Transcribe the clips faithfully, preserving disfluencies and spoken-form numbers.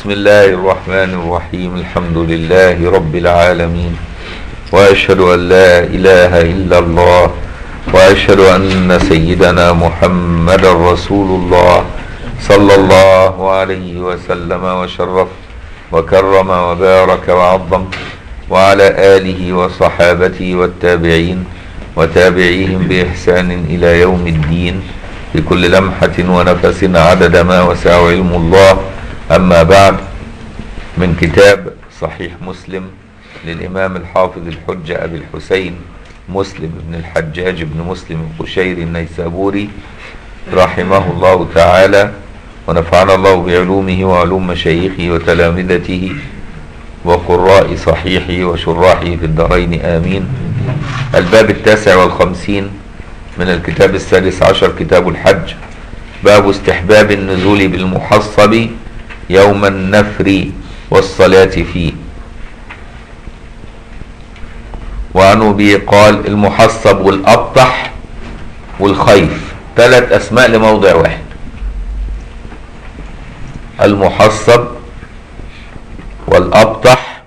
بسم الله الرحمن الرحيم. الحمد لله رب العالمين، وأشهد أن لا إله إلا الله، وأشهد أن سيدنا محمد رسول الله صلى الله عليه وسلم وشرف وكرم وبارك وعظم، وعلى آله وصحابته والتابعين وتابعيهم بإحسان إلى يوم الدين بكل لمحة ونفس عدد ما وسع علم الله. أما بعد، من كتاب صحيح مسلم للإمام الحافظ الحجة أبي الحسين مسلم بن الحجاج بن مسلم القشيري النيسابوري رحمه الله تعالى، ونفعنا الله بعلومه وعلوم مشايخه وتلامذته وقراء صحيحه وشراحه في الدارين آمين. الباب التاسع والخمسين من الكتاب السادس عشر، كتاب الحج، باب استحباب النزول بالمحصب يوم النفر والصلاة فيه. وعنه به قال: المحصب والأبطح والخيف ثلاث أسماء لموضع واحد. المحصب والأبطح،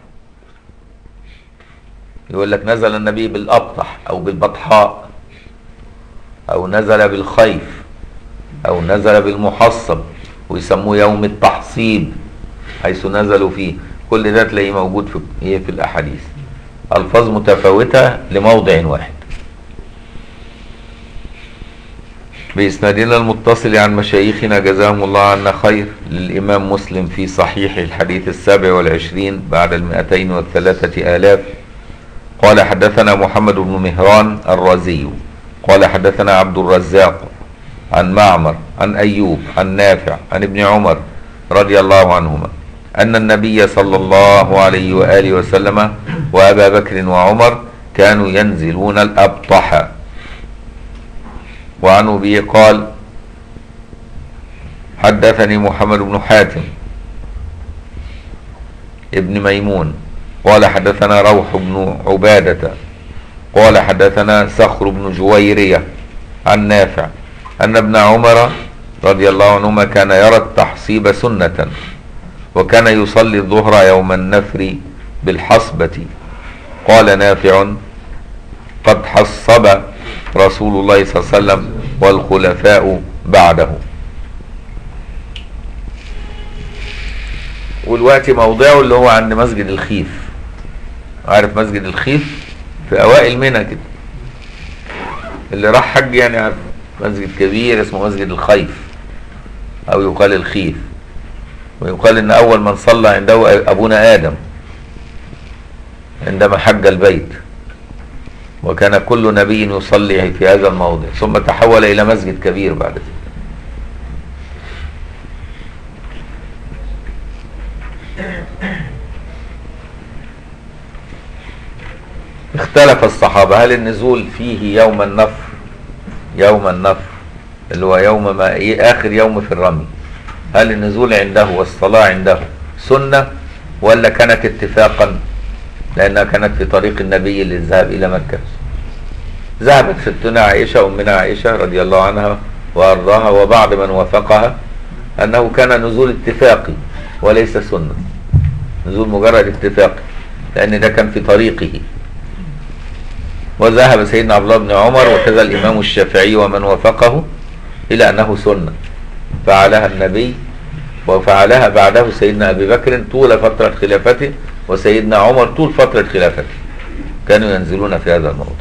يقول لك نزل النبي بالأبطح أو بالبطحاء، أو نزل بالخيف، أو نزل بالمحصب، ويسموه يوم التحصيب حيث نزلوا فيه. كل ده تلاقيه موجود في في الأحاديث، ألفاظ متفاوتة لموضع واحد. بإسنادنا المتصل عن مشايخنا جزاهم الله عنا خير للإمام مسلم في صحيح الحديث السابع والعشرين بعد المئتين والثلاثة آلاف. قال: حدثنا محمد بن مهران الرازي قال: حدثنا عبد الرزاق عن معمر عن أيوب عن نافع عن ابن عمر رضي الله عنهما أن النبي صلى الله عليه وآله وسلم وأبا بكر وعمر كانوا ينزلون الأبطح. وعنه به قال: حدثني محمد بن حاتم ابن ميمون قال: حدثنا روح بن عبادة قال: حدثنا صخر بن جويرية عن نافع أن ابن عمر رضي الله عنهما كان يرى التحصيب سنة، وكان يصلي الظهر يوم النفر بالحصبة. قال نافع: قد حصب رسول الله صلى الله عليه وسلم والخلفاء بعده. والوقت موضعه اللي هو عند مسجد الخيف. عارف مسجد الخيف؟ في أوائل منى كده، اللي راح حج يعني عارف مسجد كبير اسمه مسجد الخيف، أو يقال الخيف. ويقال إن أول من صلى عنده أبونا آدم عندما حج البيت، وكان كل نبي يصلي في هذا الموضع، ثم تحول إلى مسجد كبير بعد ذلك. اختلف الصحابة هل النزول فيه يوم النفر، يوم النفر اللي هو يوم ما آخر يوم في الرمي، هل النزول عنده والصلاة عنده سنة ولا كانت اتفاقا لأنها كانت في طريق النبي للذهاب إلى مكة؟ ذهبت ستنا عائشة أمنا عائشة رضي الله عنها وأرضاها وبعض من وافقها أنه كان نزول اتفاقي وليس سنة، نزول مجرد اتفاقي، لأن ده كان في طريقه. وذهب سيدنا عبد الله بن عمر وكذا الإمام الشافعي ومن وافقه إلى أنه سنة فعلها النبي، وفعلها بعده سيدنا أبي بكر طول فترة خلافته، وسيدنا عمر طول فترة خلافته كانوا ينزلون في هذا الموضوع.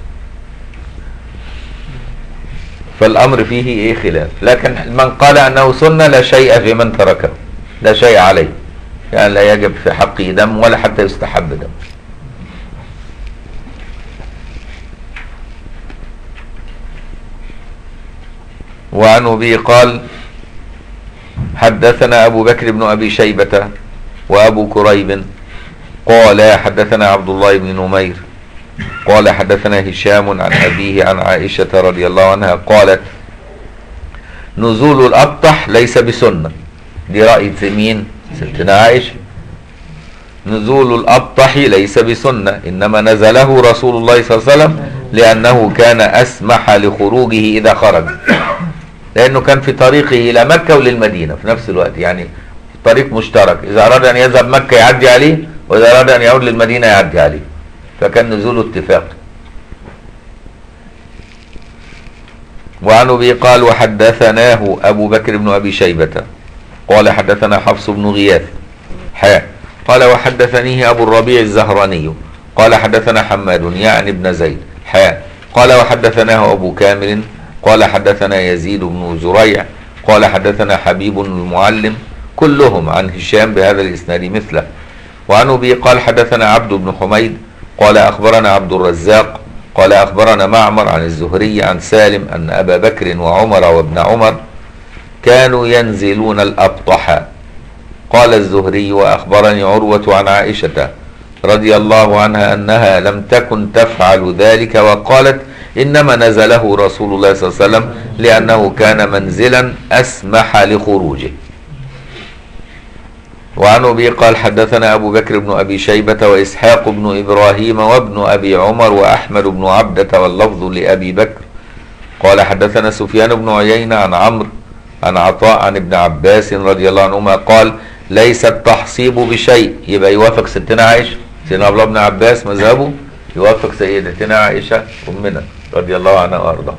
فالأمر فيه إيه خلاف، لكن من قال أنه سنة لا شيء في من تركه، لا شيء عليه، يعني لا يجب في حقه دم ولا حتى يستحب دم. وعنه به قال: حدثنا أبو بكر بن أبي شيبة وأبو كريب قال: حدثنا عبد الله بن نمير قال: حدثنا هشام عن أبيه عن عائشة رضي الله عنها قالت: نزول الأبطح ليس بسنة. دي رأي مين؟ ستنا عائشة. نزول الأبطح ليس بسنة، إنما نزله رسول الله صلى الله عليه وسلم لأنه كان أسمح لخروجه إذا خرج، لأنه كان في طريقه إلى مكة وللمدينة في نفس الوقت، يعني طريق مشترك، إذا أراد أن يذهب مكة يعدي عليه، وإذا أراد أن يعود للمدينة يعدي عليه، فكان نزوله اتفاقي. وعن أبي قال وحدثناه أبو بكر بن أبي شيبة قال حدثنا حفص بن غياث حاء قال وحدثنيه أبو الربيع الزهراني قال حدثنا حماد يعني ابن زيد حاء قال وحدثناه أبو كامل قال حدثنا يزيد بن زريع قال حدثنا حبيب المعلم كلهم عن هشام بهذا الإسناد مثله. وعن أبي قال حدثنا عبد بن حميد قال أخبرنا عبد الرزاق قال أخبرنا معمر عن الزهري عن سالم أن أبا بكر وعمر وابن عمر كانوا ينزلون الأبطح. قال الزهري وأخبرني عروة عن عائشة رضي الله عنها أنها لم تكن تفعل ذلك، وقالت إنما نزله رسول الله صلى الله عليه وسلم لأنه كان منزلا أسمح لخروجه. وعن أبي قال حدثنا أبو بكر بن أبي شيبة وإسحاق بن إبراهيم وابن أبي عمر وأحمد بن عبدة واللفظ لأبي بكر قال حدثنا سفيان بن عيينة عن عمرو عن عطاء عن ابن عباس رضي الله عنهما قال ليس التحصيب بشيء، يبقى يوافق ستنا عائشة. سيدنا عبد الله بن عباس مذهبه يوافق سيدتنا عائشة أمنا رضي الله عنها وأرضاها.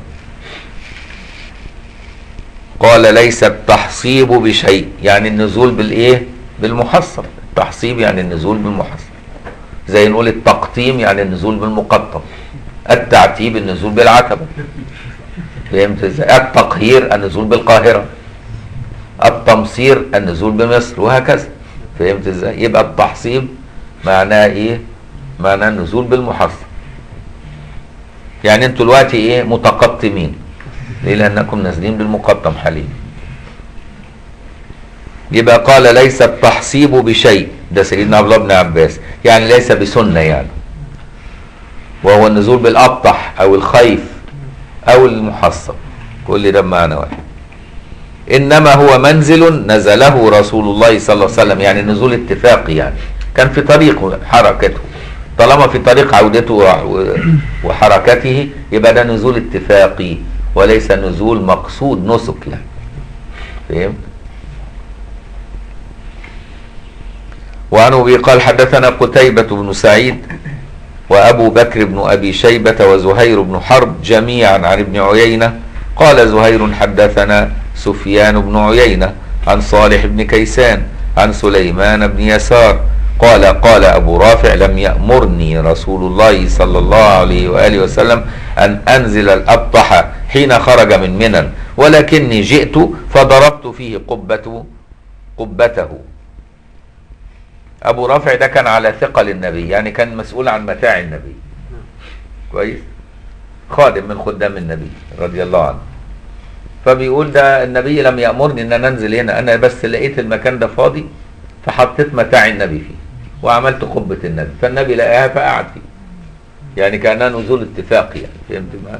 قال ليس التحصيب بشيء يعني النزول بالإيه؟ بالمحصب. التحصيب يعني النزول بالمحصب، زي نقول التقطيم يعني النزول بالمقطم، التعتيب النزول بالعتبة، فهمت ازاي؟ التقهير النزول بالقاهرة، التمصير النزول بمصر، وهكذا. فهمت ازاي؟ يبقى التحصيب معناه ايه؟ معناه النزول بالمحصب. يعني انتوا دلوقتي ايه؟ متقطمين. ليه؟ لانكم نازلين بالمقطم حاليا. يبقى قال ليس التحصيب بشيء، ده سيدنا عبد الله بن عباس، يعني ليس بسنة يعني، وهو النزول بالأبطح أو الخيف أو المحصب، كل ده بمعنى واحد. إنما هو منزل نزله رسول الله صلى الله عليه وسلم، يعني نزول اتفاقي، يعني كان في طريق حركته، طالما في طريق عودته وحركته يبقى ده نزول اتفاقي وليس نزول مقصود نسك يعني. فهمت؟ وعن أبي قال حدثنا قتيبة بن سعيد وأبو بكر بن أبي شيبة وزهير بن حرب جميعا عن ابن عيينة قال زهير حدثنا سفيان بن عيينة عن صالح بن كيسان عن سليمان بن يسار قال قال أبو رافع لم يأمرني رسول الله صلى الله عليه وآله وسلم أن أنزل الأبطح حين خرج من منى، ولكني جئت فضربت فيه قبته قبته. أبو رافع ده كان على ثقل النبي، يعني كان مسؤول عن متاع النبي، كويس، خادم من خدام النبي رضي الله عنه. فبيقول ده النبي لم يأمرني ان انا انزل هنا، انا بس لقيت المكان ده فاضي فحطيت متاع النبي فيه وعملت قبة النبي، فالنبي لقاها فقعد فيه، يعني كانها نزول اتفاقي يعني. فهمت معنى؟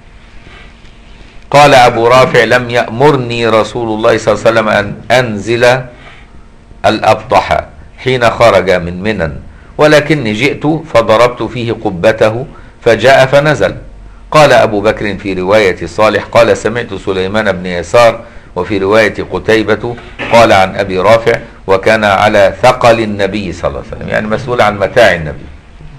قال أبو رافع لم يأمرني رسول الله صلى الله عليه وسلم أن أنزل الأبطح حين خرج من منى، ولكني جئت فضربت فيه قبته فجاء فنزل. قال أبو بكر في رواية صالح قال سمعت سليمان بن يسار، وفي رواية قتيبة قال عن أبي رافع وكان على ثقل النبي صلى الله عليه وسلم، يعني مسؤول عن متاع النبي.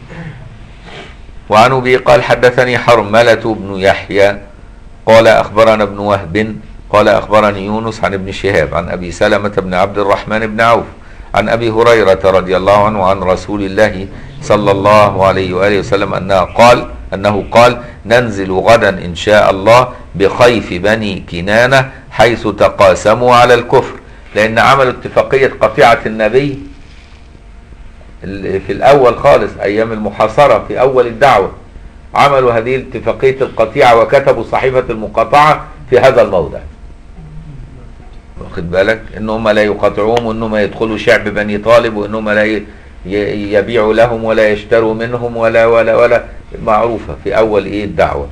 وعن أبي قال حدثني حرملة بن يحيى قال أخبرنا ابن وهب قال أخبرني يونس عن ابن شهاب عن أبي سلمة بن عبد الرحمن بن عوف عن أبي هريرة رضي الله عنه عن رسول الله صلى الله عليه وآله وسلم أنه قال أنه قال ننزل غدا إن شاء الله بخيف بني كنانة حيث تقاسموا على الكفر، لأن عملوا اتفاقية قطيعة النبي في الأول خالص أيام المحاصرة في أول الدعوة، عملوا هذه اتفاقية القطيعة وكتبوا صحيفة المقاطعة في هذا الموضع، واخد بالك، انهم لا يقاطعوهم وانهم يدخلوا شعب بني طالب وانهم لا يبيعوا لهم ولا يشتروا منهم ولا ولا ولا معروفة في اول ايه الدعوة.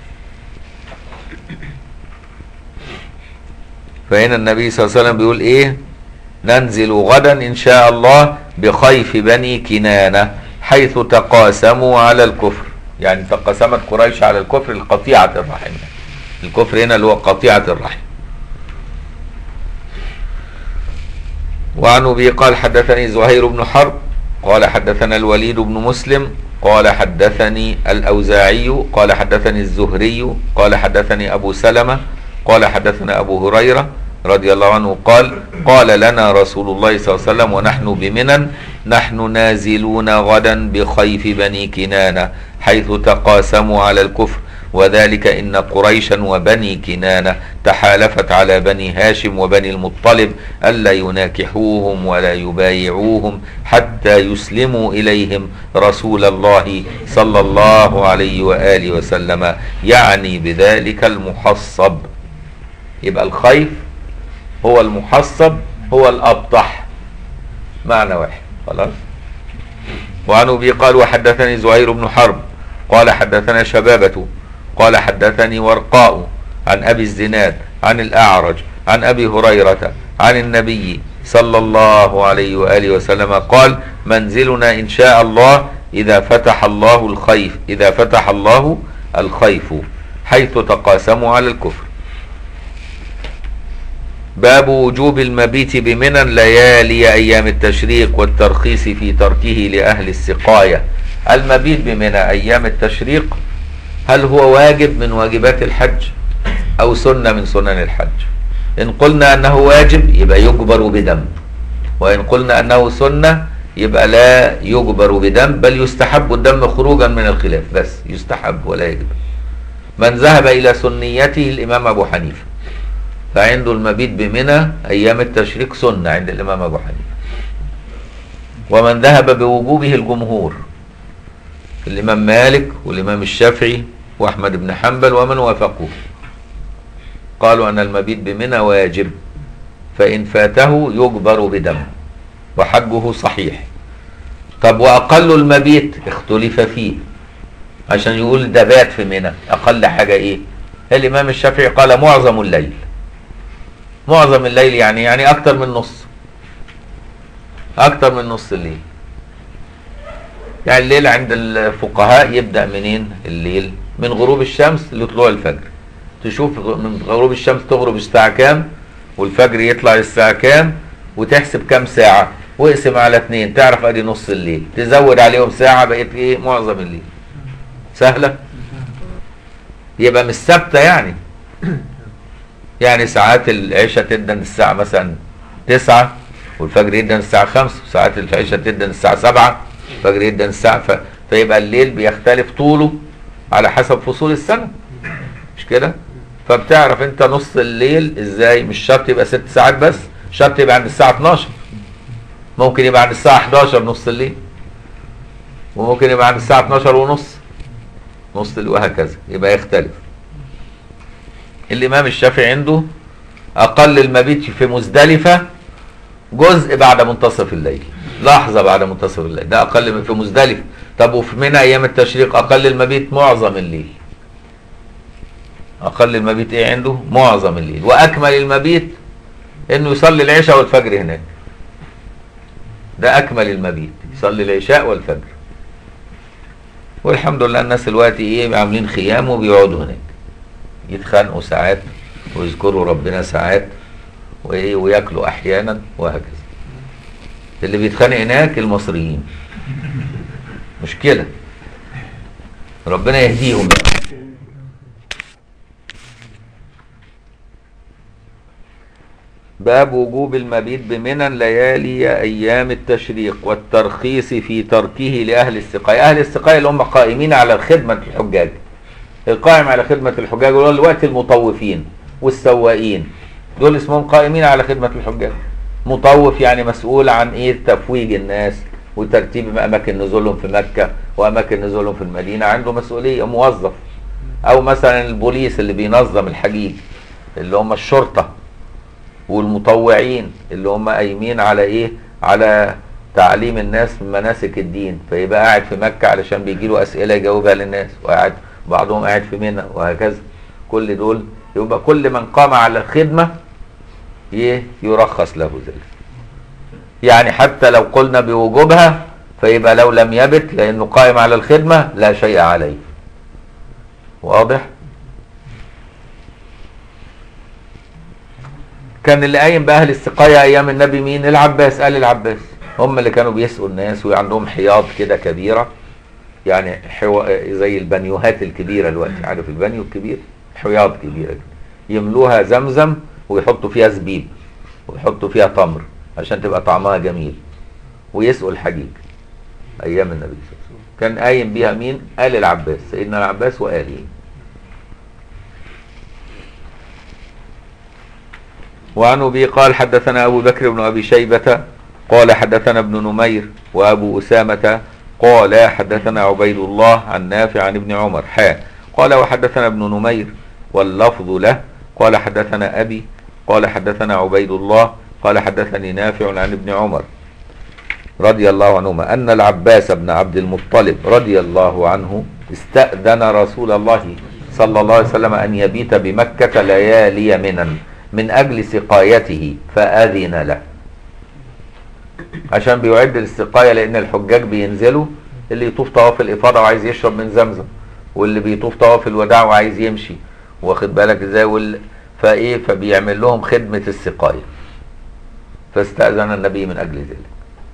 فهنا النبي صلى الله عليه وسلم بيقول ايه؟ ننزل غدا ان شاء الله بخيف بني كنانة حيث تقاسموا على الكفر، يعني تقاسمت قريش على الكفر القطيعة الرحم، الكفر هنا اللي هو قطيعة الرحم. وعن أبي قال حدثني زهير بن حرب قال حدثنا الوليد بن مسلم قال حدثني الأوزاعي قال حدثني الزهري قال حدثني أبو سلمة قال حدثنا أبو هريرة رضي الله عنه قال قال لنا رسول الله صلى الله عليه وسلم ونحن بمنى نحن نازلون غدا بخيف بني كنانة حيث تقاسموا على الكفر وذلك إن قريشا وبني كنانة تحالفت على بني هاشم وبني المطلب ألا يناكحوهم ولا يبايعوهم حتى يسلموا إليهم رسول الله صلى الله عليه وآله وسلم، يعني بذلك المحصب. يبقى الخيف هو المحصب هو الأبطح، معنى واحد خلاص. وعن أبي قال وحدثني زهير بن حرب قال حدثنا شبابة قال حدثني ورقاء عن أبي الزناد عن الأعرج عن أبي هريرة عن النبي صلى الله عليه وآله وسلم قال منزلنا إن شاء الله إذا فتح الله الخيف إذا فتح الله الخيف حيث تقاسموا على الكفر. باب وجوب المبيت بمنى ليالي أيام التشريق والترخيص في تركه لأهل السقاية. المبيت بمنى أيام التشريق هل هو واجب من واجبات الحج أو سنة من سنن الحج؟ إن قلنا أنه واجب يبقى يجبر بدم، وإن قلنا أنه سنة يبقى لا يجبر بدم، بل يستحب الدم خروجا من الخلاف، بس يستحب ولا يجب. من ذهب إلى سنيته الإمام أبو حنيفة، فعنده المبيت بمنى أيام التشريق سنة عند الإمام أبو حنيفة. ومن ذهب بوجوبه الجمهور الإمام مالك والإمام الشافعي وأحمد بن حنبل ومن وافقوه، قالوا أن المبيت بمنى واجب، فإن فاته يجبر بدم وحجه صحيح. طب وأقل المبيت اختلف فيه، عشان يقول ده بات في منى أقل حاجة إيه؟ الإمام الشافعي قال معظم الليل. معظم الليل يعني يعني أكتر من نص، أكتر من نص الليل. يعني الليل عند الفقهاء يبدأ منين الليل؟ من غروب الشمس لطلوع الفجر. تشوف من غروب الشمس تغرب الساعة كام والفجر يطلع الساعة كام، وتحسب كام ساعة واقسم على اتنين تعرف ادي نص الليل، تزود عليهم ساعة بقيت ايه؟ معظم الليل. سهلة؟ يبقى مش ثابتة يعني. يعني ساعات العشاء تدن الساعة مثلا تسعة والفجر يدن الساعة خمسة، وساعات العشاء تدن الساعة سبعة الفجر يدن الساعة ف... فيبقى الليل بيختلف طوله على حسب فصول السنة، مش كده؟ فبتعرف انت نص الليل ازاي؟ مش شرط يبقى ست ساعات بس، شرط يبقى عند الساعة اتناشر، ممكن يبقى عند الساعة حداشر نص الليل، وممكن يبقى عند الساعة اتناشر ونص نص الليل، وهكذا يبقى يختلف. الإمام الشافعي عنده أقل المبيت في مزدلفة جزء بعد منتصف الليل، لحظة بعد منتصف الليل، ده أقل في مزدلفة. طب وفي منى أيام التشريق أقل المبيت معظم الليل. أقل المبيت إيه عنده؟ معظم الليل. وأكمل المبيت إنه يصلي العشاء والفجر هناك، ده أكمل المبيت، يصلي العشاء والفجر. والحمد لله الناس دلوقتي إيه عاملين خيام وبيقعدوا هناك، يتخانقوا ساعات ويذكروا ربنا ساعات وإيه وياكلوا أحيانا وهكذا. اللي بيتخانق هناك المصريين، مشكلة، ربنا يهديهم. باب وجوب المبيت بمنى ليالي أيام التشريق والترخيص في تركه لأهل السقاية. أهل السقاية اللي هم قائمين على خدمة الحجاج، القائم على خدمة الحجاج دول دلوقتي المطوفين والسواقين، دول اسمهم قائمين على خدمة الحجاج. مطوف يعني مسؤول عن ايه؟ تفويج الناس وترتيب اماكن نزولهم في مكة واماكن نزولهم في المدينة، عنده مسؤولية، موظف. او مثلا البوليس اللي بينظم الحجيج اللي هم الشرطة، والمطوعين اللي هم قايمين على ايه؟ على تعليم الناس من مناسك الدين، فيبقى قاعد في مكة علشان بيجي له اسئلة يجاوبها للناس، وقاعد بعضهم قاعد في منى وهكذا. كل دول يبقى كل من قام على الخدمة يرخص له ذلك. يعني حتى لو قلنا بوجوبها فيبقى لو لم يبت لأنه قائم على الخدمة لا شيء عليه. واضح؟ كان اللي قايم بأهل السقاية أيام النبي مين؟ العباس، آل العباس. هم اللي كانوا بيسقوا الناس وعندهم حياض كده كبيرة، يعني حو... زي البنيوهات الكبيرة دلوقتي، عارف البنيو الكبير؟ حياض كبيرة يملوها زمزم ويحطوا فيها زبيب ويحطوا فيها تمر عشان تبقى طعمها جميل، ويسقوا الحجيج أيام النبي صلى الله عليه وسلم. كان قايم بيها مين؟ آل العباس، سيدنا العباس وآله. وعن أبي قال حدثنا أبو بكر بن أبي شيبة قال حدثنا ابن نمير وأبو أسامة قال حدثنا عبيد الله عن نافع عن ابن عمر حا قال وحدثنا ابن نمير واللفظ له قال حدثنا أبي قال حدثنا عبيد الله قال حدثني نافع عن ابن عمر رضي الله عنهما أن العباس بن عبد المطلب رضي الله عنه استأذن رسول الله صلى الله عليه وسلم أن يبيت بمكة ليالي منا من أجل سقايته فأذن له، عشان بيعد للسقاية، لأن الحجاج بينزلوا، اللي يطوف طواف الإفاضة وعايز يشرب من زمزم، واللي بيطوف طواف الوداع وعايز يمشي، واخد بالك ازاي؟ وال... فايه فبيعمل لهم خدمة السقاية، فاستأذن النبي من أجل ذلك.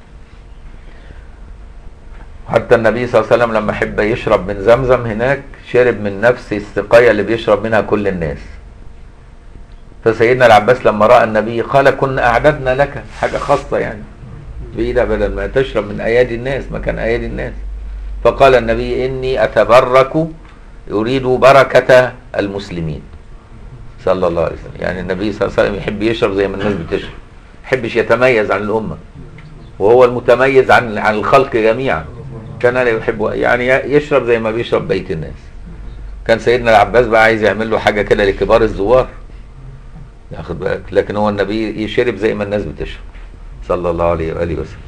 حتى النبي صلى الله عليه وسلم لما حب يشرب من زمزم هناك شرب من نفس السقاية اللي بيشرب منها كل الناس. فسيدنا العباس لما رأى النبي قال كنا أعددنا لك حاجة خاصة يعني بإيدها بدل ما تشرب من أيادي الناس مكان أيادي الناس. فقال النبي إني أتبرك يريد بركة المسلمين صلى الله عليه وسلم. يعني النبي صلى الله عليه وسلم يحب يشرب زي ما الناس بتشرب، يحبش يتميز عن الأمة، وهو المتميز عن عن الخلق جميعا. كان لا يحب يعني يشرب زي ما بيشرب بيت الناس. كان سيدنا العباس بقى عايز يعمل له حاجة كده لكبار الزوار، ياخد بالك، لكن هو النبي يشرب زي ما الناس بتشرب صلى الله عليه وآله وسلم.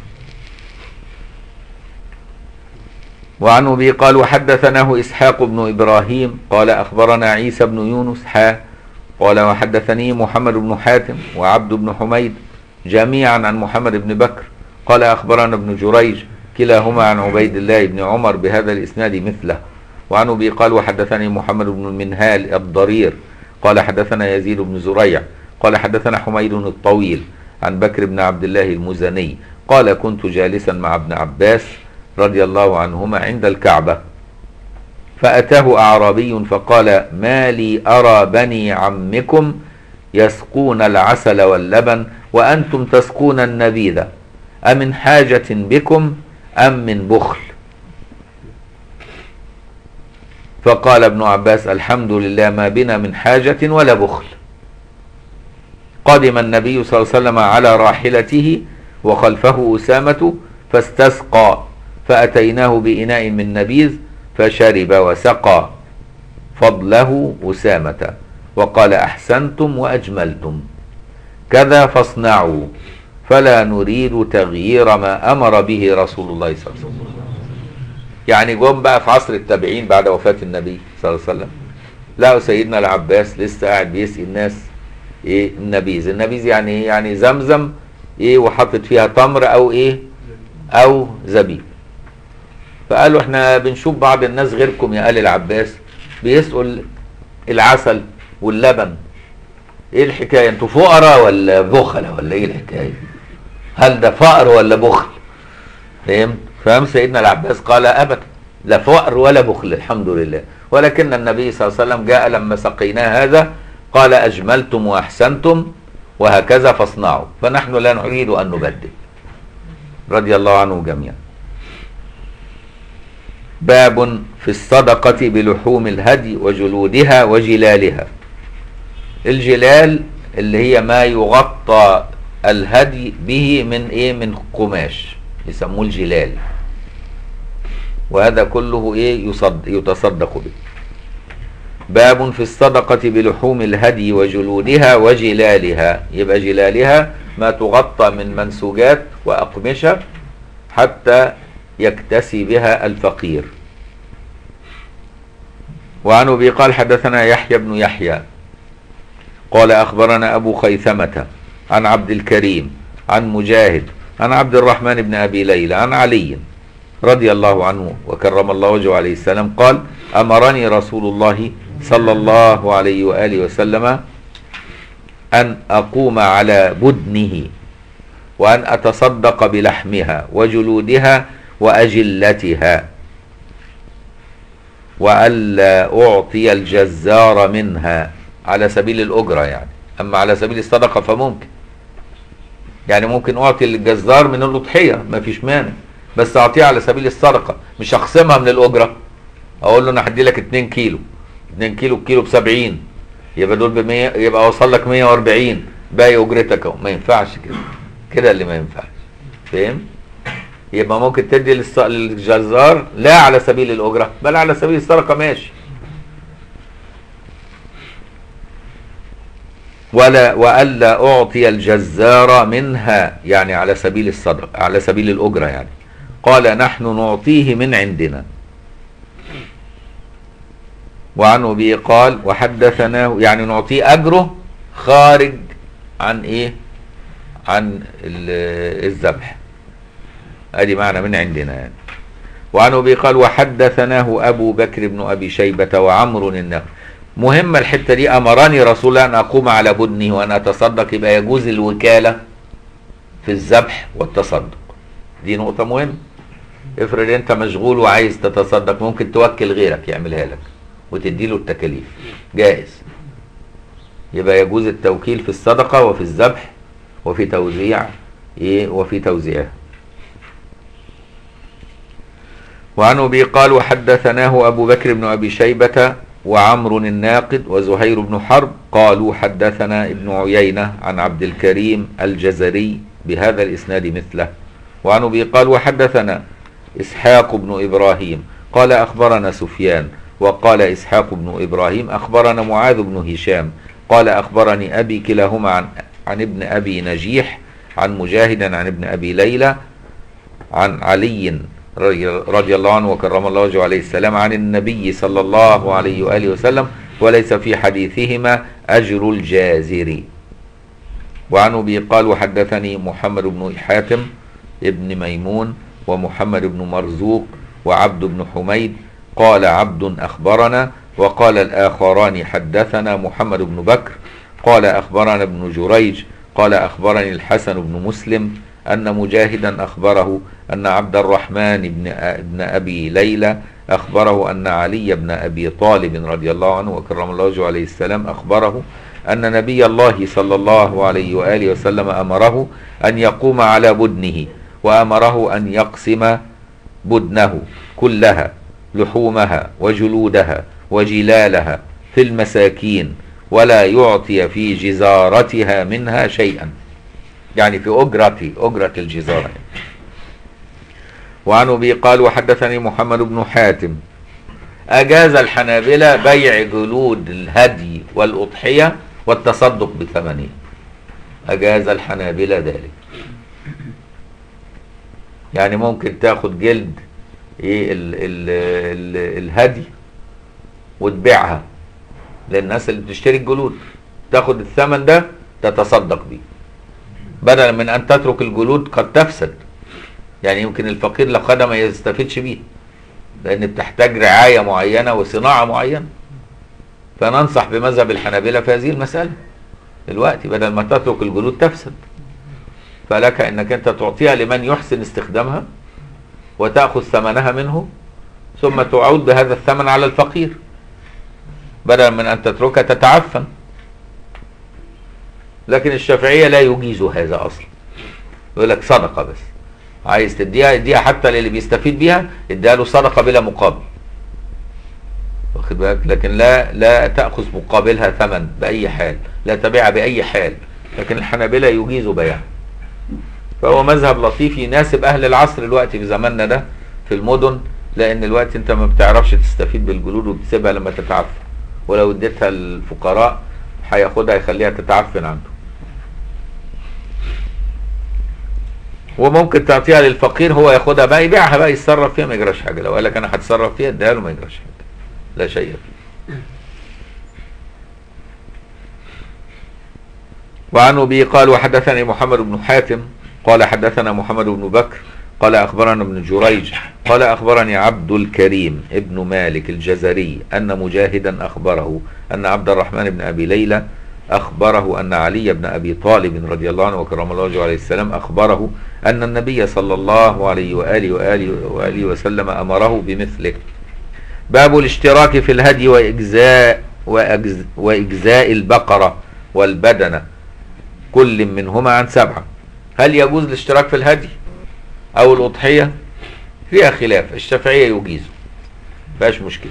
وعن أبي قال وحدثناه إسحاق بن إبراهيم قال أخبرنا عيسى بن يونس حا قال وحدثني محمد بن حاتم وعبد بن حميد جميعا عن محمد بن بكر قال أخبرنا ابن جريج كلاهما عن عبيد الله بن عمر بهذا الإسناد مثله. وعن أبي قال وحدثني محمد بن المنهال الضرير قال حدثنا يزيد بن زريع قال حدثنا حميد الطويل عن بكر بن عبد الله المزني قال كنت جالسا مع ابن عباس رضي الله عنهما عند الكعبة فأتاه أعرابي فقال ما لي أرى بني عمكم يسقون العسل واللبن وأنتم تسقون النبيذ أمن حاجة بكم أم من بخل؟ فقال ابن عباس الحمد لله ما بنا من حاجة ولا بخل. قدم النبي صلى الله عليه وسلم على راحلته وخلفه أسامة فاستسقى فأتيناه بإناء من نبيذ فشرب وسقى فضله أسامة وقال أحسنتم وأجملتم كذا فاصنعوا فلا نريد تغيير ما أمر به رسول الله صلى الله عليه وسلم. يعني جم بقى في عصر التابعين بعد وفاة النبي صلى الله عليه وسلم لقوا سيدنا العباس لسه قاعد بيسقي الناس ايه النبيذ. النبيذ يعني ايه؟ يعني زمزم ايه وحطت فيها تمر او ايه او زبيب. فقالوا احنا بنشوف بعض الناس غيركم يا آل العباس بيسقوا العسل واللبن، ايه الحكايه؟ انتوا فقراء ولا بخلة ولا ايه الحكايه؟ هل ده فقر ولا بخل؟ فهمت؟ فهم سيدنا العباس قال ابدا لا فقر ولا بخل الحمد لله، ولكن النبي صلى الله عليه وسلم جاء لما سقيناه هذا قال اجملتم واحسنتم وهكذا فاصنعوا، فنحن لا نريد ان نبدل رضي الله عنه جميعا. باب في الصدقة بلحوم الهدي وجلودها وجلالها. الجلال اللي هي ما يغطى الهدي به من ايه؟ من قماش يسموه الجلال، وهذا كله ايه؟ يصد يتصدق به. باب في الصدقة بلحوم الهدي وجلودها وجلالها. يبقى جلالها ما تغطى من منسوجات وأقمشة حتى يكتسي بها الفقير. وعن أبي قال حدثنا يحيى بن يحيى قال أخبرنا أبو خيثمة عن عبد الكريم عن مجاهد عن عبد الرحمن بن أبي ليلى عن علي رضي الله عنه وكرم الله وجهه عليه السلام قال أمرني رسول الله صلى الله عليه وآله وسلم أن أقوم على بدنه وأن أتصدق بلحمها وجلودها وأجلتها، وألا أعطي الجزار منها على سبيل الأجرة يعني. أما على سبيل الصدقة فممكن، يعني ممكن أعطي الجزار من الأضحية ما فيش مانع، بس أعطيها على سبيل الصدقة، مش أخصمها من الأجرة. أقول له أنا هدي لك اتنين كيلو، اتنين كيلو الكيلو بسبعين، يبقى دول بمية، يبقى وصل لك مية واربعين، باقي أجرتك أهو. ما ينفعش كده، كده اللي ما ينفعش. فاهم؟ يبقى ممكن تدي للجزار لا على سبيل الأجرة بل على سبيل الصدقة، ماشي. ولا وألا أعطي الجزار منها يعني على سبيل الصدقة، على سبيل الأجرة يعني. قال نحن نعطيه من عندنا. وعنه به قال وحدثناه، يعني نعطيه أجره خارج عن إيه؟ عن الذبح. ادي معنى من عندنا يعني. وعنه به قال وحدثناه ابو بكر بن ابي شيبه وعمرو الناقد. مهمه الحته دي، امرني رسول الله ان اقوم على بدني وان اتصدق، يبقى يجوز الوكاله في الذبح والتصدق. دي نقطه مهمه. افرض انت مشغول وعايز تتصدق، ممكن توكل غيرك يعملها لك وتدي له التكاليف، جائز. يبقى يجوز التوكيل في الصدقه وفي الذبح وفي توزيع ايه وفي توزيعها. وعنه به قال وحدثناه أبو بكر بن أبي شيبة وعمرو الناقد وزهير بن حرب قالوا حدثنا ابن عيينة عن عبد الكريم الجزري بهذا الإسناد مثله. وعنه به قال وحدثنا إسحاق بن إبراهيم قال أخبرنا سفيان، وقال إسحاق بن إبراهيم أخبرنا معاذ بن هشام قال أخبرني أبي، كلاهما عن, عن ابن أبي نجيح عن مجاهد عن ابن أبي ليلى عن علي رضي الله عنه وكرم الله وجهه عليه السلام عن النبي صلى الله عليه وآله وسلم، وليس في حديثهما أجر الجازر. وعنه به قال وحدثني محمد بن حاتم ابن ميمون ومحمد بن مرزوق وعبد بن حميد قال عبد أخبرنا، وقال الآخران حدثنا محمد بن بكر قال أخبرنا ابن جريج قال أخبرني الحسن بن مسلم أن مجاهدا أخبره أن عبد الرحمن بن ابن أبي ليلى أخبره أن علي بن أبي طالب رضي الله عنه وكرم الله وجهه عليه السلام أخبره أن نبي الله صلى الله عليه وآله وسلم أمره أن يقوم على بدنه، وأمره أن يقسم بدنه كلها لحومها وجلودها وجلالها في المساكين، ولا يعطي في جزارتها منها شيئا، يعني في أجرة أجرة الجزارة. وعنه به قال وحدثني محمد بن حاتم أجاز الحنابلة بيع جلود الهدي والأضحية والتصدق بثمنه. أجاز الحنابلة ذلك، يعني ممكن تاخد جلد ايه ال ال ال الهدي وتبيعها للناس اللي بتشتري الجلود، تاخد الثمن ده تتصدق بيه، بدلا من ان تترك الجلود قد تفسد. يعني يمكن الفقير لو خدها ما يستفيدش بيه، لان بتحتاج رعاية معينة وصناعة معينة. فننصح بمذهب الحنابلة في هذه المسألة دلوقتي، بدل ما تترك الجلود تفسد، فلك انك انت تعطيها لمن يحسن استخدامها وتأخذ ثمنها منه، ثم تعود بهذا الثمن على الفقير بدلا من ان تتركها تتعفن. لكن الشافعية لا يجيز هذا اصلا، يقول لك صدقة بس، عايز تديها اديها حتى للي بيستفيد بيها، اديها له صدقة بلا مقابل، واخد بالك؟ لكن لا لا تأخذ مقابلها ثمن بأي حال، لا تبيعها بأي حال. لكن الحنابلة يجيزوا بيعها. فهو مذهب لطيف يناسب اهل العصر الوقت في زماننا ده في المدن، لان الوقت انت ما بتعرفش تستفيد بالجلود وبتسيبها لما تتعفن، ولو اديتها للفقراء هياخدها يخليها تتعفن عنده. وممكن تعطيها للفقير هو ياخدها بقى يبيعها بقى يتصرف فيها ما يجراش حاجه، لو قال لك انا هتصرف فيها اديها له ما يجراش حاجه، لا شيء فيه. وعنه به قال وحدثني محمد بن حاتم قال حدثنا محمد بن بكر قال أخبرنا ابن جريج قال أخبرني عبد الكريم ابن مالك الجزري أن مجاهدا أخبره أن عبد الرحمن بن أبي ليلى أخبره أن علي بن أبي طالب رضي الله عنه وكرم الله وجهه عليه السلام أخبره أن النبي صلى الله عليه وآله وآله, وآله وسلم أمره بمثله. باب الاشتراك في الهدي وإجزاء, وأجز وإجزاء البقرة والبدنة كل منهما عن سبعة. هل يجوز الاشتراك في الهدي أو الأضحية؟ فيها خلاف. الشافعية يجيزه، مفيهاش مشكلة،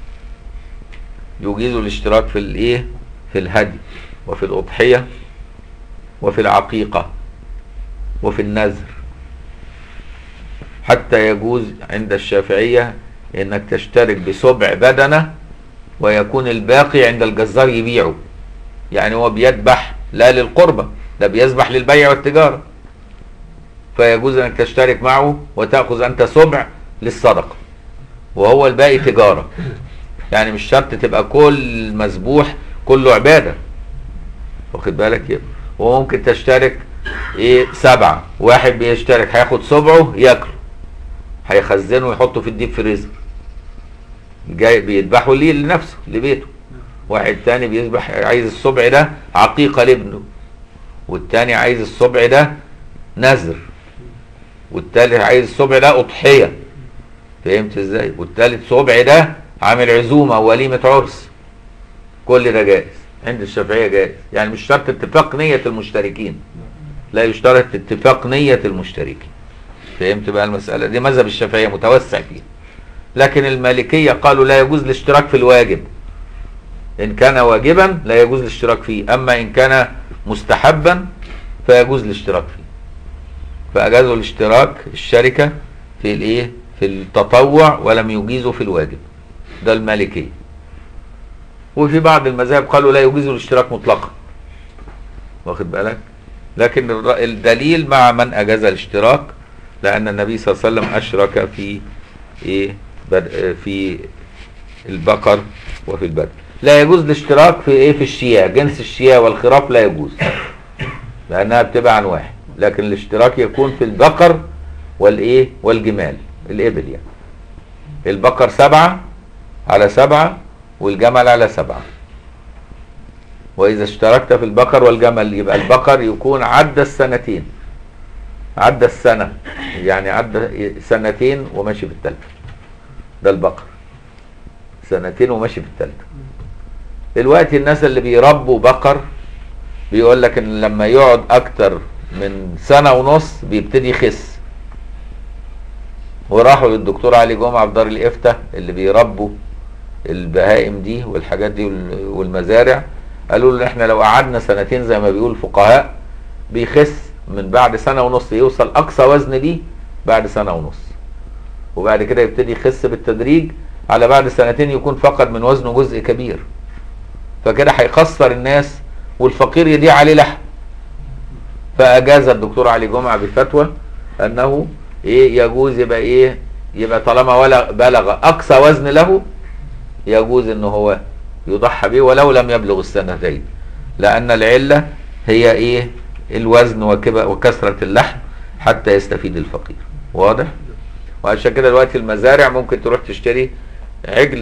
يجيزوا الاشتراك في الايه في الهدي وفي الأضحية وفي العقيقة وفي النذر. حتى يجوز عند الشافعية انك تشترك بسبع بدنة ويكون الباقي عند الجزار يبيعه. يعني هو بيذبح لا للقربة، ده بيذبح للبيع والتجارة، فيجوز انك تشترك معه وتأخذ انت سبع للصدقة وهو الباقي تجارة. يعني مش شرط تبقى كل مذبوح كله عبادة، واخد بالك؟ يبقى وممكن تشترك ايه سبعة، واحد بيشترك هياخد سبعه ياكله، هيخزنه ويحطه في الديب فريزر، جاي بيذبحه ليه لنفسه لبيته. واحد تاني بيذبح عايز السبع ده عقيقة لابنه، والتاني عايز السبع ده نذر، والتالت عايز السبع ده أضحية، فهمت ازاي؟ والتالت سبع ده عامل عزومة ووليمة عرس. كل ده جائز عند الشافعية، جائز. يعني مش شرط اتفاق نية المشتركين، لا يشترط اتفاق نية المشتركين. فهمت بقى المسألة دي؟ مذهب الشافعية متوسع فيها. لكن المالكية قالوا لا يجوز الاشتراك في الواجب، إن كان واجبا لا يجوز الاشتراك فيه، أما إن كان مستحبا فيجوز الاشتراك فيه. فأجازوا الاشتراك الشركة في الايه في التطوع ولم يجيزوا في الواجب، ده المالكية. وفي بعض المذاهب قالوا لا يجيزوا الاشتراك مطلقا، واخد بالك؟ لكن الدليل مع من أجاز الاشتراك، لأن النبي صلى الله عليه وسلم أشرك في ايه في البقر وفي البدن. لا يجوز الاشتراك في ايه في الشياه، جنس الشياه والخراف لا يجوز لأنها بتبقى عن واحد، لكن الاشتراك يكون في البقر والايه والجمال، الإبل. يعني البقر سبعة على سبعة والجمل على سبعة. وإذا اشتركت في البقر والجمل يبقى البقر يكون عدى السنتين، عدى السنة، يعني عدى سنتين وماشي في الثالثة. ده البقر سنتين وماشي في الثالثة. دلوقتي الناس اللي بيربوا بقر بيقول لك ان لما يقعد اكتر من سنة ونص بيبتدي يخس. وراحوا للدكتور علي جمعة في دار الإفتاء اللي بيربوا البهائم دي والحاجات دي والمزارع، قالوا له احنا لو قعدنا سنتين زي ما بيقول الفقهاء بيخس من بعد سنة ونص، يوصل أقصى وزن ليه بعد سنة ونص، وبعد كده يبتدي يخس بالتدريج، على بعد سنتين يكون فقد من وزنه جزء كبير. فكده هيخسر الناس والفقير يضيع عليه لحم. فأجاز الدكتور علي جمعة بفتوى أنه إيه يجوز يبقى إيه يبقى طالما ولا بلغ أقصى وزن له يجوز إنه هو يضحى به ولو لم يبلغ السنتين، لأن العلة هي إيه الوزن وكثرة اللحم حتى يستفيد الفقير. واضح؟ وعشان كده دلوقتي المزارع ممكن تروح تشتري عجل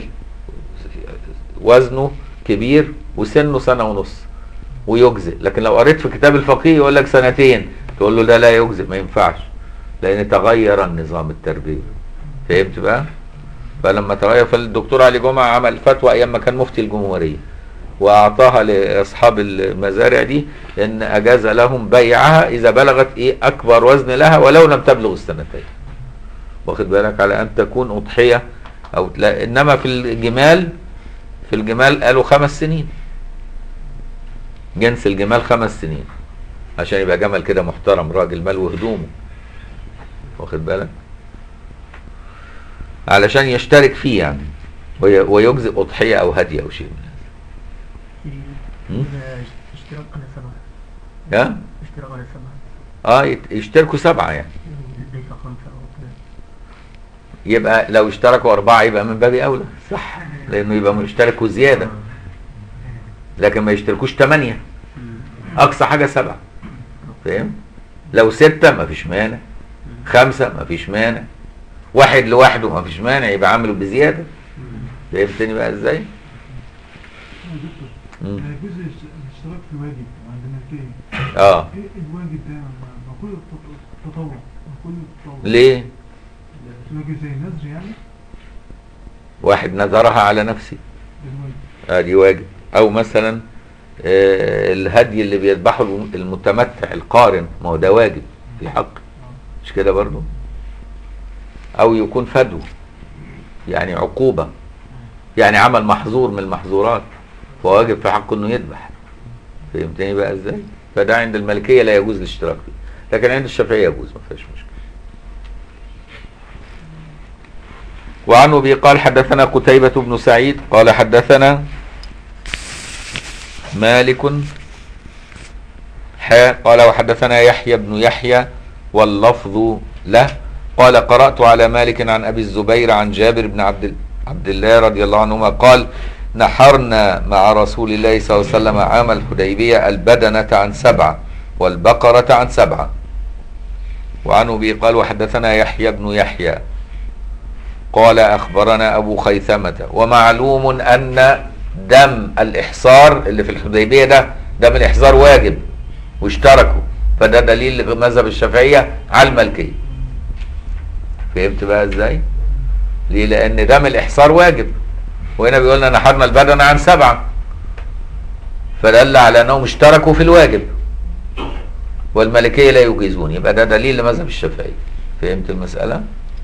وزنه كبير وسنه سنة ونص ويجزئ، لكن لو قريت في كتاب الفقيه يقول لك سنتين، تقول له ده لا يجزئ، ما ينفعش، لأن تغير النظام التربوي. فهمت بقى؟ فلما تغير، فالدكتور علي جمعة عمل فتوى أيام ما كان مفتي الجمهورية وأعطاها لأصحاب المزارع دي إن أجاز لهم بيعها إذا بلغت إيه أكبر وزن لها ولو لم تبلغ السنتين. واخد بالك؟ على أن تكون أضحية أو لا. إنما في الجمال في الجمال قالوا خمس سنين، جنس الجمال خمس سنين عشان يبقى جمل كده محترم راجل مال وهدومه، واخد بالك؟ علشان يشترك فيه يعني ويجزئ أضحية أو هدية أو شيء من هذا. اشتراك على سبعة. ها؟ اشتراك على سبعة. اه يشتركوا سبعة يعني. ليس خمسة أو كده. يبقى لو اشتركوا أربعة يبقى من باب أولى، صح؟ لأنه يبقى يشتركوا زيادة، لكن ما يشتركوش ثمانية، أقصى حاجة سبعة. فاهم؟ لو ستة ما فيش مانع، خمسة ما فيش مانع، واحد لوحده ما فيش مانع، يبقى عامله بزيادة. فهمتني بقى ازاي؟ مم. يجوز الاشتراك في واجب عند الملكية. اه ايه الواجب ده؟ ما كله تطوع، ما كله تطوع. ليه؟ الواجب زي النذر يعني؟ واحد نذرها على نفسه الواجب ادي واجب. او مثلا آه الهدي اللي بيذبحه المتمتع القارن، ما هو ده واجب في حق، مش كده برضو؟ او يكون فدو يعني عقوبة، يعني عمل محظور من المحظورات فواجب في حقه انه يذبح. فهمتني بقى ازاي؟ فده عند الملكية لا يجوز الاشتراك فيه، لكن عند الشافعية يجوز، ما فيش مشكلة. وعنه به قال حدثنا قتيبة بن سعيد قال حدثنا مالك حاء قال وحدثنا يحيى بن يحيى واللفظ له قال قرأت على مالك عن أبي الزبير عن جابر بن عبد عبد الله رضي الله عنهما قال نحرنا مع رسول الله صلى الله عليه وسلم عام الحديبية البدنة عن سبعة والبقرة عن سبعة. وعنه به قال وحدثنا يحيى بن يحيى قال أخبرنا أبو خيثمة. ومعلوم أن دم الإحصار اللي في الحديبية ده دم الإحصار واجب واشتركوا، فده دليل لمذهب الشافعية على الملكية. فهمت بقى ازاي؟ ليه؟ لأن دم الإحصار واجب، وهنا بيقولنا نحرنا البدنة عن سبعة، فدل على أنهم اشتركوا في الواجب والملكية لا يجيزون، يبقى ده دليل لمذهب الشافعية. فهمت المسألة؟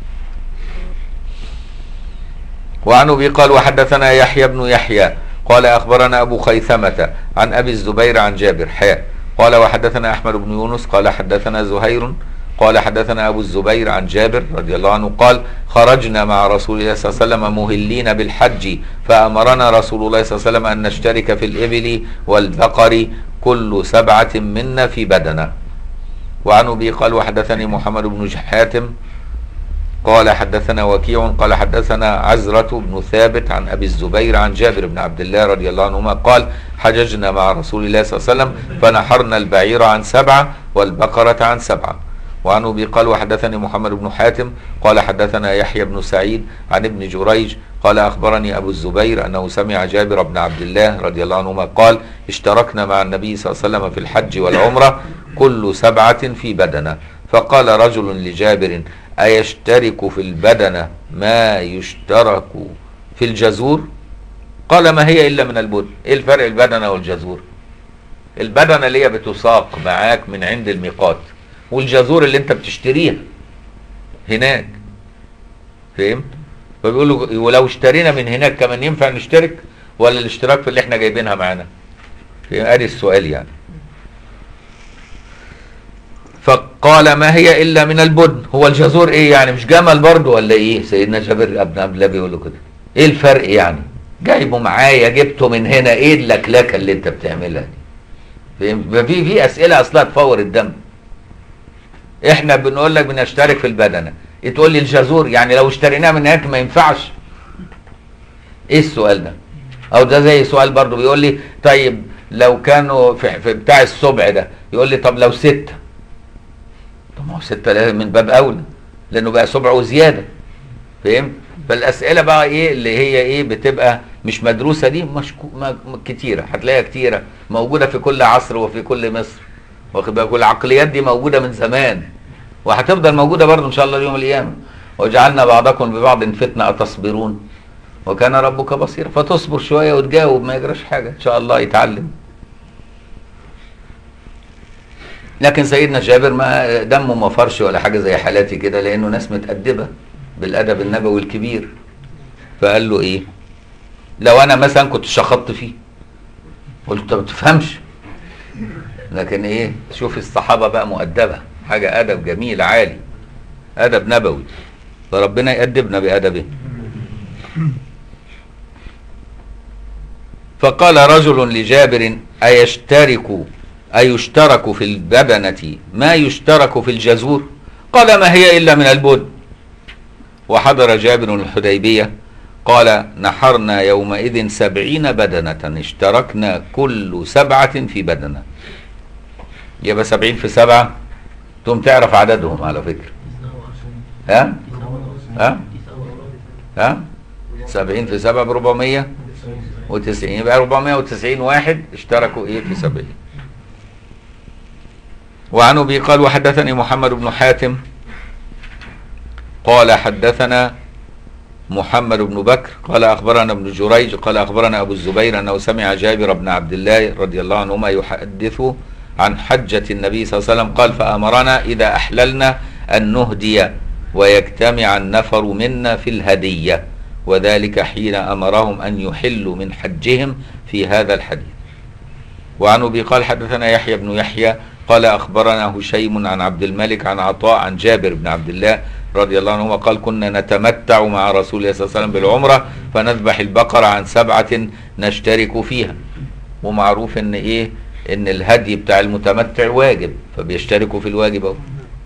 وعنه به قال وحدثنا يحيى بن يحيى قال أخبرنا أبو خيثمة عن أبي الزبير عن جابر حاء قال وحدثنا أحمد بن يونس قال حدثنا زهير قال حدثنا أبو الزبير عن جابر رضي الله عنه قال خرجنا مع رسول الله صلى الله عليه وسلم مهلين بالحج فأمرنا رسول الله صلى الله عليه وسلم أن نشترك في الإبل والبقر كل سبعة منا في بدنة. وعنه به قال وحدثني محمد بن حاتم قال حدثنا وكيع قال حدثنا عزرة بن ثابت عن أبي الزبير عن جابر بن عبد الله رضي الله عنهما قال حججنا مع رسول الله صلى الله عليه وسلم فنحرنا البعير عن سبعة والبقرة عن سبعة. وعنه به قال وحدثني محمد بن حاتم قال حدثنا يحيى بن سعيد عن ابن جريج قال أخبرني أبو الزبير أنه سمع جابر بن عبد الله رضي الله عنهما قال اشتركنا مع النبي صلى الله عليه وسلم في الحج والعمرة كل سبعة في بدنة. فقال رجل لجابر أيشترك في البدنة ما يشترك في الجزور؟ قال ما هي إلا من البدن. إيه الفرق البدنة والجزور؟ البدنة اللي هي بتساق معاك من عند الميقات، والجزور اللي انت بتشتريها هناك. فهمت؟ فبيقولوا ولو اشترينا من هناك كمان ينفع نشترك ولا الاشتراك في اللي احنا جايبينها معانا؟ ادي السؤال يعني. فقال ما هي الا من البدن. هو الجزور ايه يعني؟ مش جمل برضه ولا ايه؟ سيدنا جابر بن عبد الله بيقول له كده. ايه الفرق يعني؟ جايبه معايا جبته من هنا، ايه اللكلكه اللي انت بتعملها دي؟ فهمت؟ في في اسئله اصلا تفور الدم. احنا بنقول لك بنشترك في البدنه، تقول لي الجزور يعني لو اشتريناه من هناك ما ينفعش؟ ايه السؤال ده؟ او ده زي سؤال برضه بيقول لي طيب لو كانوا في, في بتاع السبع ده، يقول لي طب لو ستة، طب ما هو ستة من باب اولى لانه بقى سبع وزياده. فهمت؟ فالاسئله بقى ايه اللي هي ايه بتبقى مش مدروسه دي مش كتيره، هتلاقيها كتيره موجوده في كل عصر وفي كل مصر، واخد بالك؟ والعقليات دي موجوده من زمان وهتفضل موجوده برضه ان شاء الله يوم القيامه. وجعلنا بعضكم ببعض فتنه اتصبرون وكان ربك بصيرا. فتصبر شويه وتجاوب ما يجراش حاجه ان شاء الله يتعلم. لكن سيدنا جابر ما دمه ما فرش ولا حاجه زي حالاتي كده، لانه ناس متأدبه بالادب النبوي الكبير. فقال له ايه؟ لو انا مثلا كنت شخطت فيه قلت انت ما بتفهمش، لكن ايه؟ شوف الصحابه بقى مؤدبه، حاجه ادب جميل عالي، ادب نبوي، فربنا يأدبنا بادبه. فقال رجل لجابر ايشترك ايشترك في البدنه ما يشترك في الجزور؟ قال ما هي الا من البدن. وحضر جابر الحديبيه قال نحرنا يومئذ سبعين بدنه اشتركنا كل سبعه في بدنه. يبقى سبعين في سبعة تقوم تعرف عددهم على فكرة. ها؟ ها؟ ها؟ سبعين في سبعة بربعمية وتسعين، يبقى أربعمائة وتسعين واحد اشتركوا ايه في سبعين. وعن ابي قال وحدثني محمد بن حاتم قال حدثنا محمد بن بكر قال اخبرنا ابن جريج قال اخبرنا ابو الزبير انه سمع جابر بن عبد الله رضي الله عنهما يحدث عن حجة النبي صلى الله عليه وسلم قال فامرنا اذا احللنا ان نهدي ويجتمع النفر منا في الهدية، وذلك حين امرهم ان يحلوا من حجهم في هذا الحديث. وعن ابي قال حدثنا يحيى بن يحيى قال اخبرنا هشيم عن عبد الملك عن عطاء عن جابر بن عبد الله رضي الله عنهما قال كنا نتمتع مع رسول الله صلى الله عليه وسلم بالعمرة فنذبح البقرة عن سبعة نشترك فيها. ومعروف ان ايه ان الهدي بتاع المتمتع واجب، فبيشتركوا في الواجب اهو.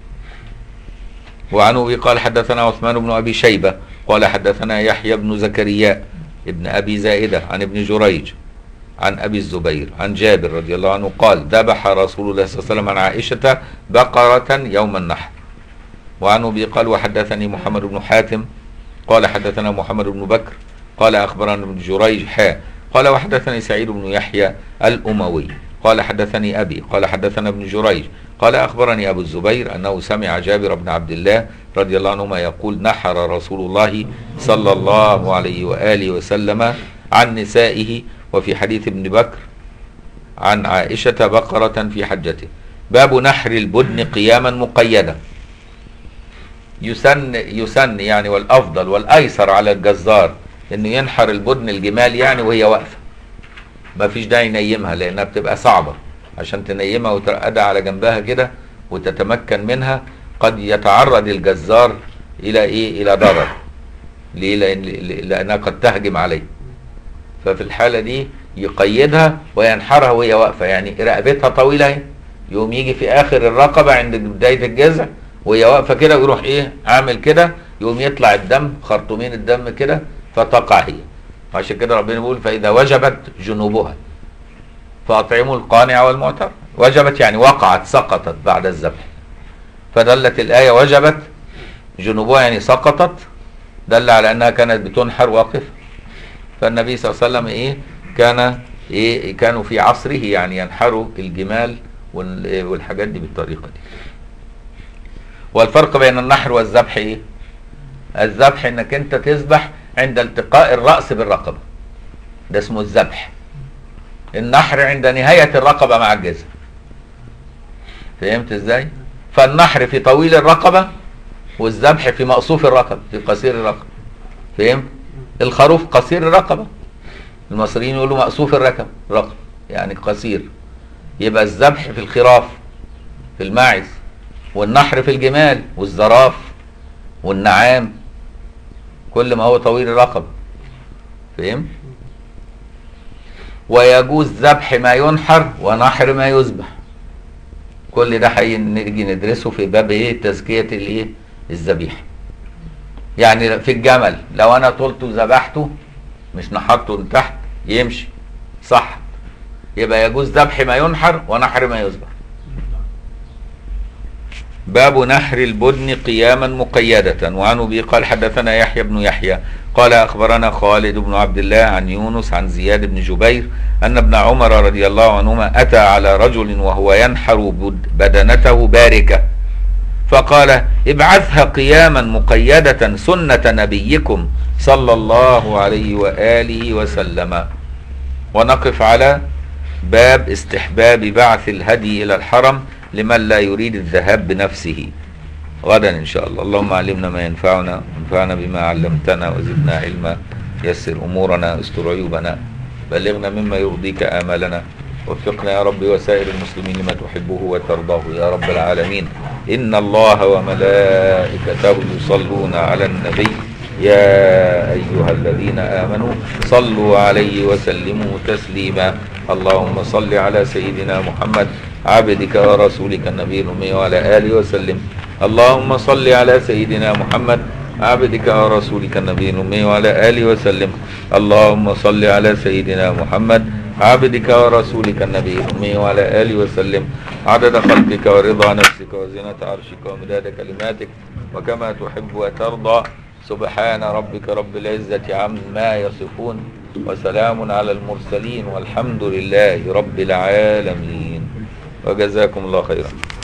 وعن ابي قال حدثنا عثمان بن ابي شيبة قال حدثنا يحيى بن زكريا ابن ابي زائدة عن ابن جريج عن ابي الزبير عن جابر رضي الله عنه قال ذبح رسول الله صلى الله عليه وسلم عن عائشة بقرة يوم النحر. وعن ابي قال وحدثني محمد بن حاتم قال حدثنا محمد بن بكر قال اخبرنا ابن جريج حا قال وحدثني سعيد بن يحيى الاموي قال حدثني ابي قال حدثنا ابن جريج قال اخبرني ابو الزبير انه سمع جابر بن عبد الله رضي الله عنهما يقول نحر رسول الله صلى الله عليه واله وسلم عن نسائه. وفي حديث ابن بكر عن عائشة بقرة في حجته. باب نحر البدن قياما مقيدا. يسن يسن يعني والافضل والايسر على الجزار انه ينحر البدن الجمال يعني وهي واقفه، ما فيش داعي ينيمها لانها بتبقى صعبه، عشان تنيمها وترقدها على جنبها كده وتتمكن منها قد يتعرض الجزار الى ايه الى ضرر. ليه؟ لان لانها قد تهجم عليه. ففي الحاله دي يقيدها وينحرها وهي واقفه، يعني رقبتها طويله اهي، يقوم يجي في اخر الرقبه عند بدايه الجذع وهي واقفه كده ويروح ايه عامل كده، يقوم يطلع الدم خرطومين الدم كده فتقع هي. عشان كده ربنا بيقول فاذا وجبت جنوبها فاطعموا القانع والمعتر. وجبت يعني وقعت سقطت بعد الذبح، فدلت الايه وجبت جنوبها يعني سقطت، دل على انها كانت بتنحر واقفه. فالنبي صلى الله عليه وسلم ايه كان ايه كانوا في عصره يعني ينحروا الجمال والحاجات دي بالطريقه دي. والفرق بين النحر والذبح ايه؟ الذبح انك انت تذبح عند التقاء الرأس بالرقبة، ده اسمه الذبح. النحر عند نهاية الرقبة مع الجذع. فهمت ازاي؟ فالنحر في طويل الرقبة والذبح في مقصوف الرقبة، في قصير الرقبة. فهمت؟ الخروف قصير الرقبة، المصريين يقولوا مقصوف الرقبة رقبة يعني قصير. يبقى الذبح في الخراف في الماعز، والنحر في الجمال والزراف والنعام، كل ما هو طويل الرقبة. فهم؟ ويجوز ذبح ما ينحر ونحر ما يذبح. كل ده هنيجي ندرسه في باب ايه تزكية الايه الذبيحة. يعني في الجمل لو انا طلته وذبحته مش نحرته من تحت يمشي صح، يبقى يجوز ذبح ما ينحر ونحر ما يذبح. باب نحر البدن قياما مقيدة. وعن ابي قال حدثنا يحيى بن يحيى قال اخبرنا خالد بن عبد الله عن يونس عن زياد بن جبير ان ابن عمر رضي الله عنهما اتى على رجل وهو ينحر بدنته باركة فقال ابعثها قياما مقيدة سنة نبيكم صلى الله عليه وآله وسلم. ونقف على باب استحباب بعث الهدي الى الحرم لمن لا يريد الذهاب بنفسه غدا ان شاء الله. اللهم علمنا ما ينفعنا وانفعنا بما علمتنا وزدنا علما، يسر امورنا، استر عيوبنا، بلغنا مما يرضيك امالنا، وفقنا يا رب وسائر المسلمين لما تحبه وترضاه يا رب العالمين. ان الله وملائكته يصلون على النبي يا ايها الذين امنوا صلوا عليه وسلموا تسليما. اللهم صل على سيدنا محمد عبدك ورسولك النبي الأمي وعلى آله وسلم. اللهم صل على سيدنا محمد عبدك ورسولك النبي الأمي وعلى آله وسلم. اللهم صل على سيدنا محمد عبدك ورسولك النبي الأمي وعلى آله وسلم عدد خلقك ورضا نفسك وزنة عرشك ومداد كلماتك وكما تحب وترضى سبحان ربك رب العزة عما يصفون وسلام على المرسلين والحمد لله رب العالمين. وجزاكم الله خيرا.